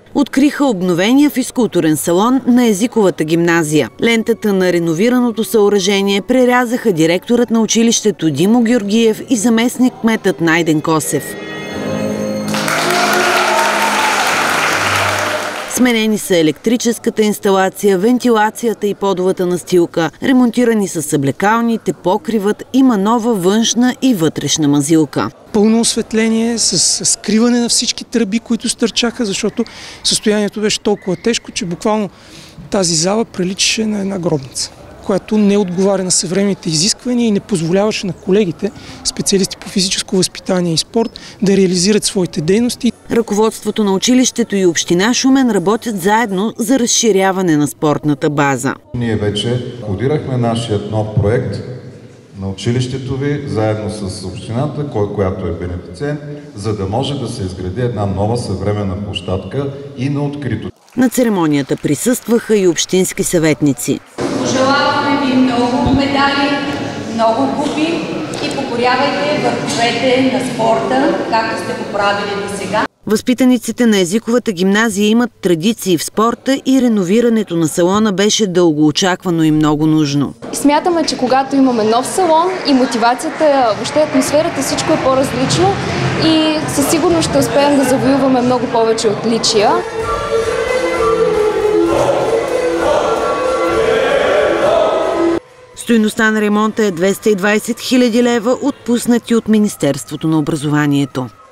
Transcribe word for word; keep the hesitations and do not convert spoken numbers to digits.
Откриха обновения физкултурен салон на езиковата гимназия. Лентата на реновираното съоръжение прерязаха директорът на училището Димо Георгиев и заместник-кметът Найден Косев. Сменени са електрическата инсталация, вентилацията и подовата настилка. Ремонтирани са съблекалните, покривът, има нова външна и вътрешна мазилка. Пълно осветление с скриване на всички тръби, които стърчаха, защото състоянието беше толкова тежко, че буквално тази зала приличаше на една гробница, която не отговаря на съвременните изисквания и не позволяваше на колегите, специалисти по физическо възпитание и спорт, да реализират своите дейности. Ръководството на училището и община Шумен работят заедно за разширяване на спортната база. Ние вече кодирахме нашия нов проект на училището ви, заедно с общината, която е бенефициент, за да може да се изгради една нова съвременна площадка и на открито. На церемонията присъстваха и общински съветници. Пожелаваме ви много медали, много купи и покорявайте върховете на спорта, както сте го правили до сега. Възпитаниците на езиковата гимназия имат традиции в спорта и реновирането на салона беше дългоочаквано и много нужно. Смятаме, че когато имаме нов салон и мотивацията, въобще атмосферата, всичко е по-различно и със сигурност ще успеем да завоюваме много повече отличия. Стойността на ремонта е двеста и двадесет хиляди лева, отпуснати от Министерството на образованието.